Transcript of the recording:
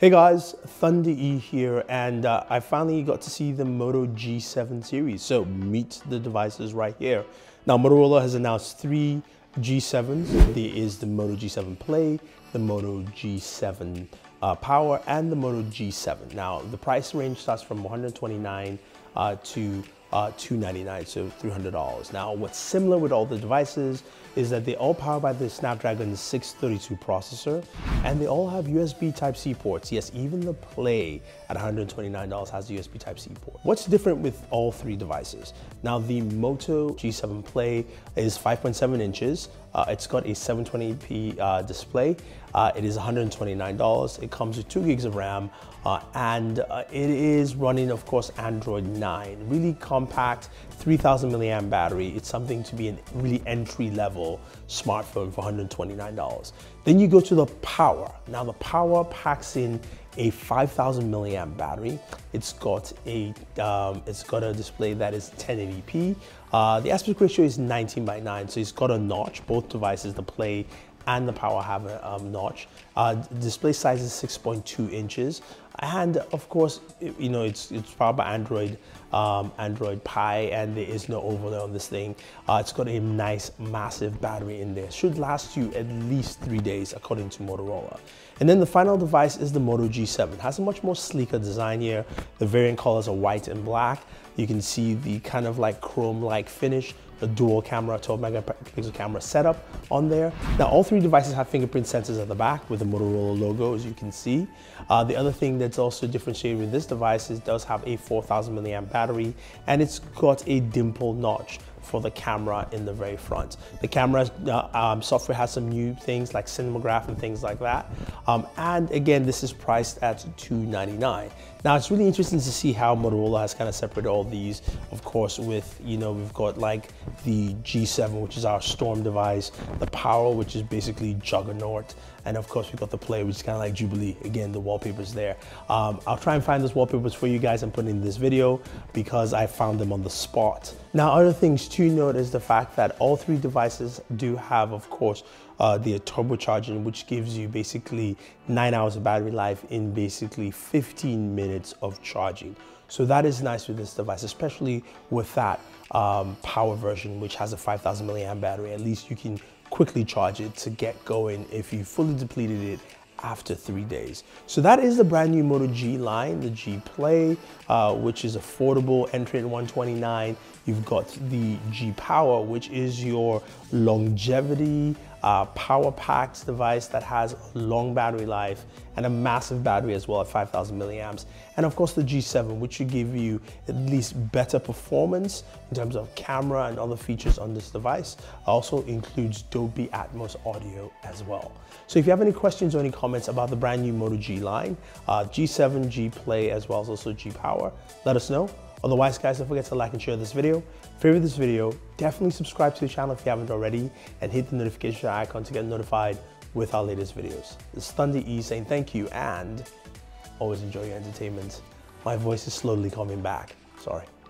Hey guys, Thunder E here, and I finally got to see the Moto G7 series. So meet the devices right here. Now Motorola has announced three G7s. There is the Moto G7 Play, the Moto G7 Power, and the Moto G7. Now the price range starts from $129 to $299, so $300. Now what's similar with all the devices is that they all powered by the Snapdragon 632 processor, and they all have USB Type-C ports. Yes, even the Play at $129 has a USB Type-C port. What's different with all three devices? Now the Moto G7 Play is 5.7 inches. It's got a 720p display. It is $129. It comes with 2 gigs of RAM, and it is running, of course, Android 9. Really compact, 3,000 milliamp battery. It's something to be a really entry-level smartphone for $129. Then you go to the Power. Now the Power packs in a 5,000 milliamp battery. It's got a display that is 1080p. The aspect ratio is 19:9, so it's got a notch. Both devices, the Play and the Power, have a notch. Display size is 6.2 inches, and of course, you know, it's powered by Android Pie, and there is no overlay on this thing. It's got a nice, massive battery in there. Should last you at least 3 days, according to Motorola. And then the final device is the Moto G7. It has a much more sleeker design here. The variant colors are white and black. You can see the kind of like chrome-like finish, the dual camera, 12 megapixel camera setup on there. Now, all three devices have fingerprint sensors at the back with the Motorola logo, as you can see. The other thing that's also differentiated with this device is it does have a 4,000 milliamp battery, and it's got a dimple notch for the camera in the very front. The camera software has some new things like Cinemagraph and things like that. And again, this is priced at $299. Now it's really interesting to see how Motorola has kind of separated all these. Of course, with, you know, we've got like the G7, which is our Storm device, the Power, which is basically Juggernaut, and of course we've got the Play, which is kind of like Jubilee. Again, the wallpapers there. I'll try and find those wallpapers for you guys and put in this video because I found them on the spot. Now, other things to note is the fact that all three devices do have, of course, the turbocharging, which gives you basically 9 hours of battery life in basically 15 minutes of charging. So that is nice with this device, especially with that Power version, which has a 5,000 milliamp battery. At least you can quickly charge it to get going if you fully depleted it after 3 days. So that is the brand new Moto G line, the G Play, which is affordable, entry at $129. You've got the G Power, which is your longevity power packed device that has long battery life and a massive battery as well at 5,000 milliamps. And of course the G7, which should give you at least better performance in terms of camera and other features on this device. Also includes Dolby Atmos audio as well. So if you have any questions or any comments about the brand new Moto G line, G7, G Play, as well as also G Power, let us know. Otherwise, guys, don't forget to like and share this video. Favorite this video, definitely subscribe to the channel if you haven't already, and hit the notification icon to get notified with our latest videos. This is Thunder E saying thank you, and always enjoy your entertainment. My voice is slowly coming back. Sorry.